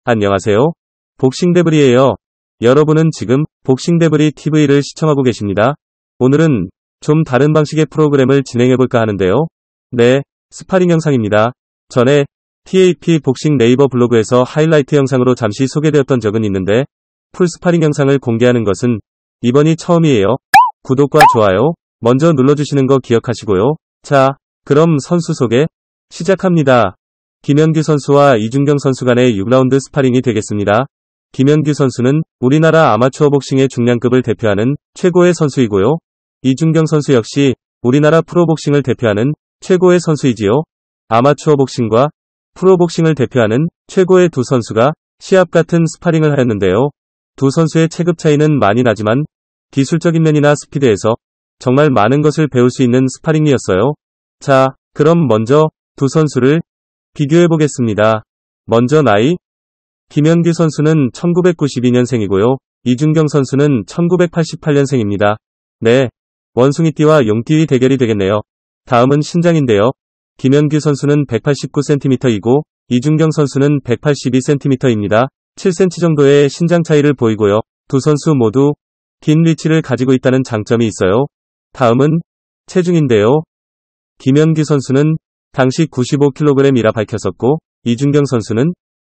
안녕하세요. 복싱데브리예요. 여러분은 지금 복싱데브리 TV를 시청하고 계십니다. 오늘은 좀 다른 방식의 프로그램을 진행해볼까 하는데요. 네, 스파링 영상입니다. 전에 TAP 복싱 네이버 블로그에서 하이라이트 영상으로 잠시 소개되었던 적은 있는데 풀 스파링 영상을 공개하는 것은 이번이 처음이에요. 구독과 좋아요 먼저 눌러주시는 거 기억하시고요. 자, 그럼 선수 소개 시작합니다. 김현규 선수와 이준경 선수 간의 6라운드 스파링이 되겠습니다. 김현규 선수는 우리나라 아마추어 복싱의 중량급을 대표하는 최고의 선수이고요. 이준경 선수 역시 우리나라 프로복싱을 대표하는 최고의 선수이지요. 아마추어 복싱과 프로복싱을 대표하는 최고의 두 선수가 시합 같은 스파링을 하였는데요. 두 선수의 체급 차이는 많이 나지만 기술적인 면이나 스피드에서 정말 많은 것을 배울 수 있는 스파링이었어요. 자, 그럼 먼저 두 선수를 비교해보겠습니다. 먼저 나이. 김현규 선수는 1992년생이고요. 이준경 선수는 1988년생입니다. 네, 원숭이띠와 용띠의 대결이 되겠네요. 다음은 신장인데요. 김현규 선수는 189cm이고 이준경 선수는 182cm입니다. 7cm 정도의 신장 차이를 보이고요. 두 선수 모두 긴 리치를 가지고 있다는 장점이 있어요. 다음은 체중인데요. 김현규 선수는 당시 95kg이라 밝혔었고 이준경 선수는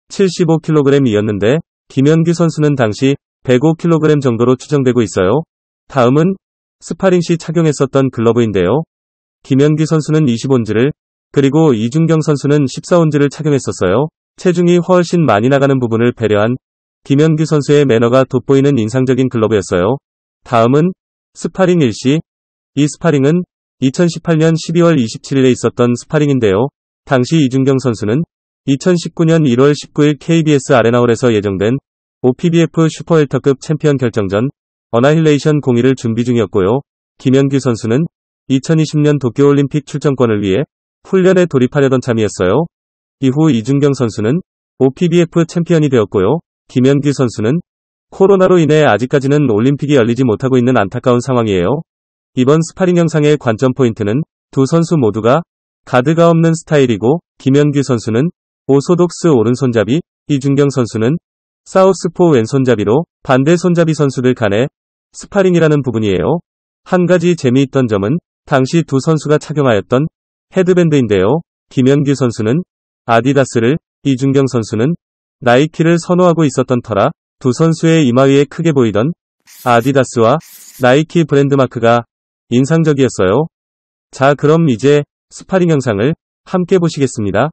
75kg이었는데 김현규 선수는 당시 105kg 정도로 추정되고 있어요. 다음은 스파링 시 착용했었던 글러브인데요. 김현규 선수는 20온즈를 그리고 이준경 선수는 14온즈를 착용했었어요. 체중이 훨씬 많이 나가는 부분을 배려한 김현규 선수의 매너가 돋보이는 인상적인 글러브였어요. 다음은 스파링 일시. 이 스파링은 2018년 12월 27일에 있었던 스파링인데요. 당시 이준경 선수는 2019년 1월 19일 KBS 아레나홀에서 예정된 OPBF 슈퍼웰터급 챔피언 결정전 어나힐레이션 01을 준비 중이었고요. 김현규 선수는 2020년 도쿄올림픽 출전권을 위해 훈련에 돌입하려던 참이었어요. 이후 이준경 선수는 OPBF 챔피언이 되었고요. 김현규 선수는 코로나로 인해 아직까지는 올림픽이 열리지 못하고 있는 안타까운 상황이에요. 이번 스파링 영상의 관점 포인트는 두 선수 모두가 가드가 없는 스타일이고 김현규 선수는 오소독스 오른손잡이, 이준경 선수는 사우스포 왼손잡이로 반대 손잡이 선수들 간의 스파링이라는 부분이에요. 한 가지 재미있던 점은 당시 두 선수가 착용하였던 헤드밴드인데요. 김현규 선수는 아디다스를, 이준경 선수는 나이키를 선호하고 있었던 터라 두 선수의 이마 위에 크게 보이던 아디다스와 나이키 브랜드 마크가 인상적이었어요. 자, 그럼 이제 스파링 영상을 함께 보시겠습니다.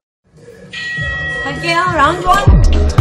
갈게요. 라운드 1.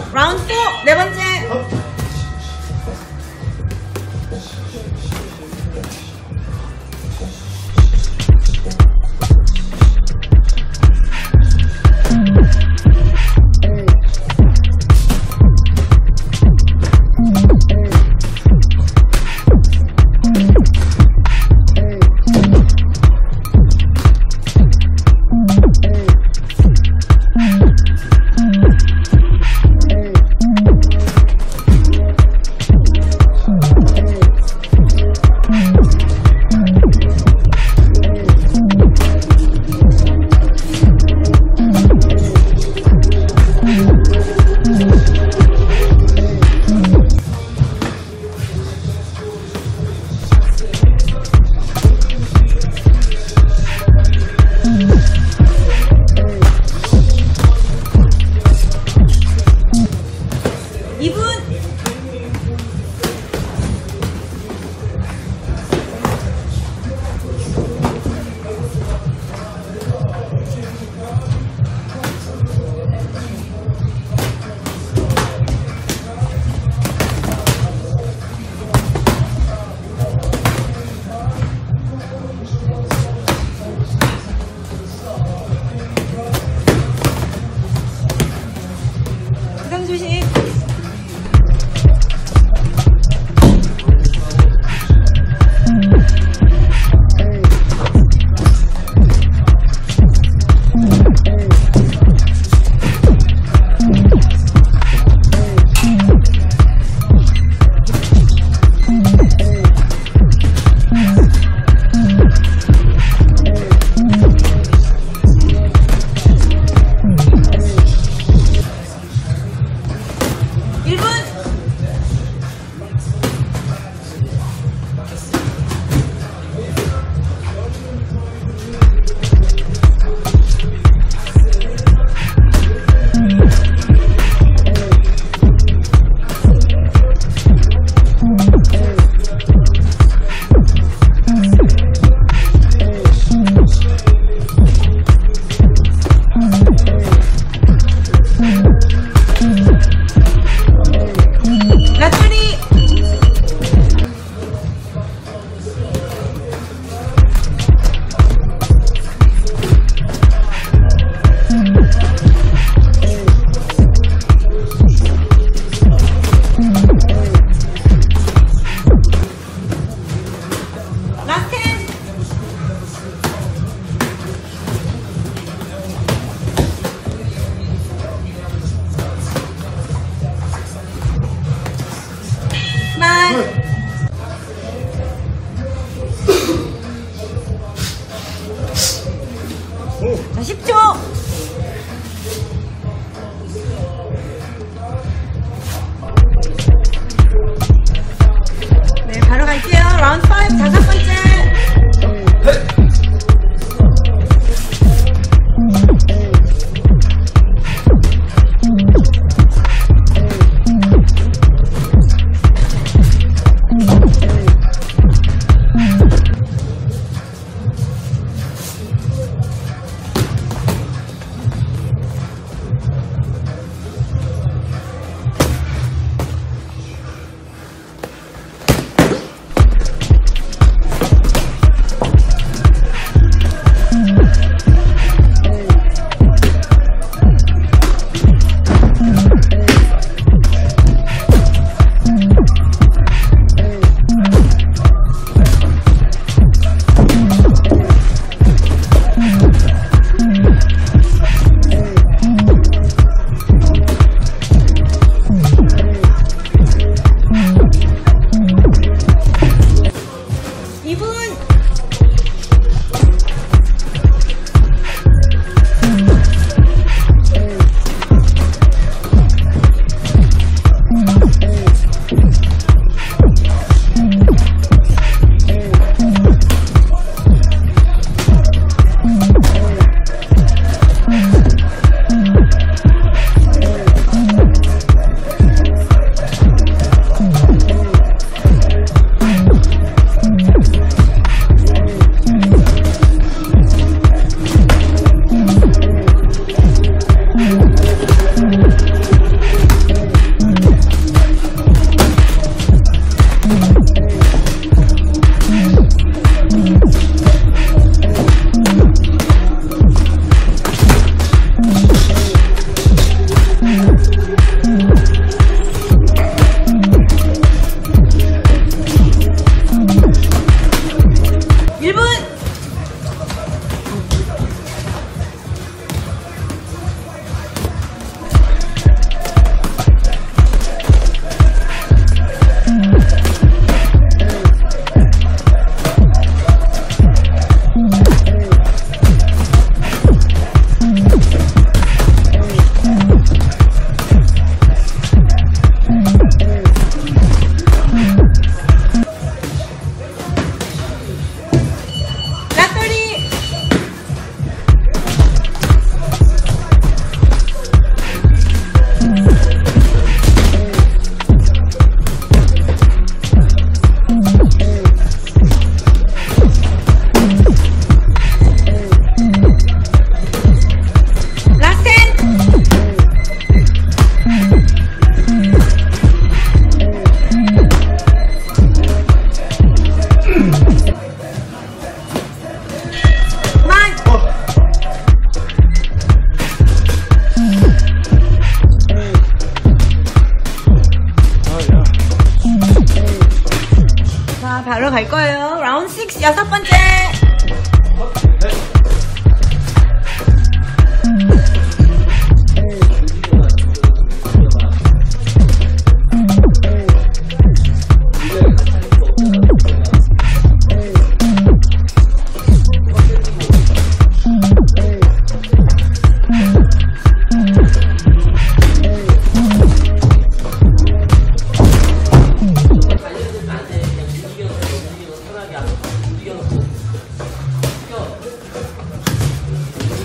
라운드 4, 네 번째. 조심. 자, 10초. 네, 바로 갈게요. 라운드 5, 다섯 번째.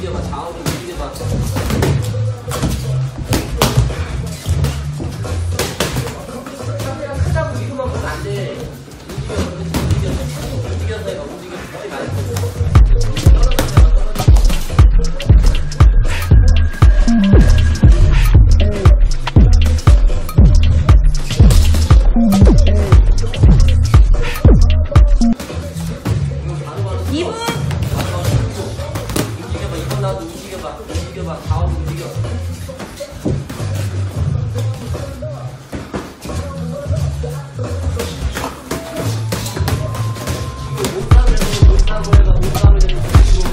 움직여봐. 좌우로 움직여봐. 크다고 이거만 보면 안 돼. 움직여서 해봐. 움직이지 말고. 움직여봐. 이번 나도 움직여봐. 움직여봐. 좌우로 움직여. 못하고 해봐. 못하고 해봐.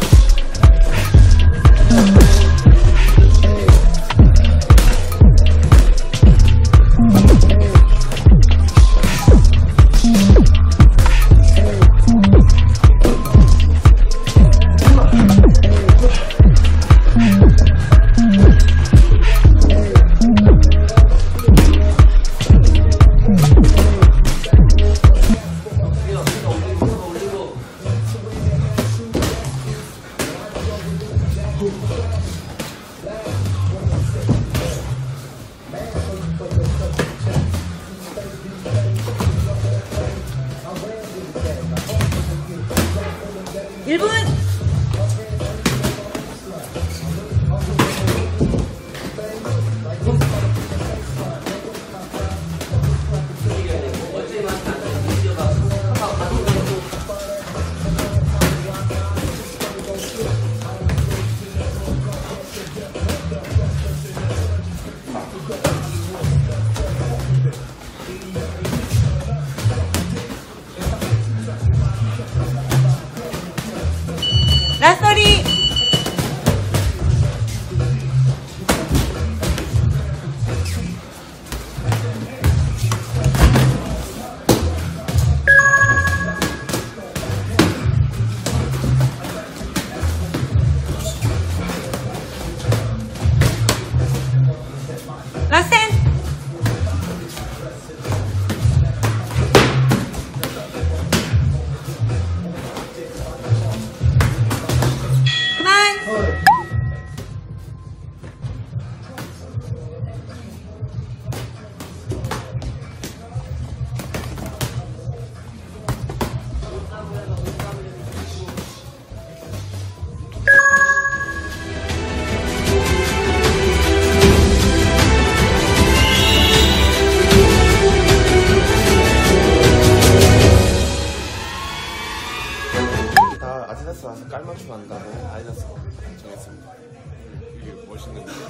라스토리. 라센. 그만. 다 아디다스 와서 깔맞춤 한다고 아디다스 정했습니다. 이게 멋있는 거.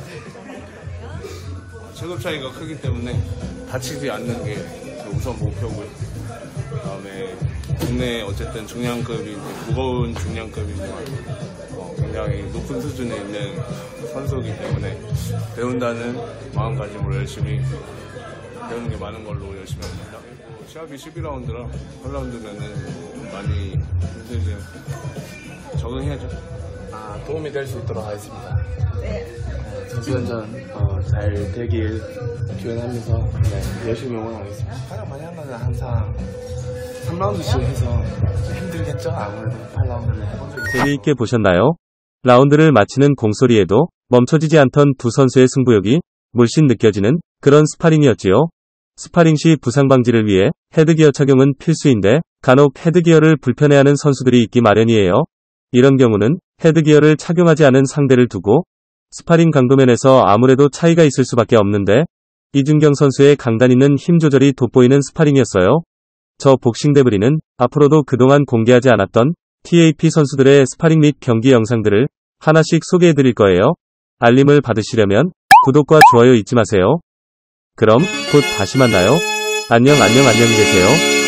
체급 차이가 크기 때문에 다치지 않는 게 우선 목표고요. 그다음에 국내 어쨌든 중량급이 무거운 중량급이지만 굉장히 높은 수준에 있는 선수이기 때문에 배운다는 마음가짐으로 열심히 배우는 게 많은 걸로 열심히 합니다. 시합이 12라운드라 8라운드면은 많이 힘들지 적응해야죠. 도움이 될 수 있도록 하겠습니다. 선수연전 잘 되길 기원하면서 열심히 응원하겠습니다. 가장 많이 한 거는 항상 3라운드씩 해서 힘들겠죠? 아무래도 8라운드를 해본 적이 있어요. 재미있게 보셨나요? 라운드를 마치는 공소리에도 멈춰지지 않던 두 선수의 승부욕이 물씬 느껴지는 그런 스파링이었지요. 스파링 시 부상 방지를 위해 헤드기어 착용은 필수인데 간혹 헤드기어를 불편해하는 선수들이 있기 마련이에요. 이런 경우는 헤드기어를 착용하지 않은 상대를 두고 스파링 강도면에서 아무래도 차이가 있을 수밖에 없는데 이준경 선수의 강단 있는 힘 조절이 돋보이는 스파링이었어요. 저 복싱데브리는 앞으로도 그동안 공개하지 않았던 TAP 선수들의 스파링 및 경기 영상들을 하나씩 소개해드릴 거예요. 알림을 받으시려면 구독과 좋아요 잊지 마세요. 그럼 곧 다시 만나요. 안녕히 계세요.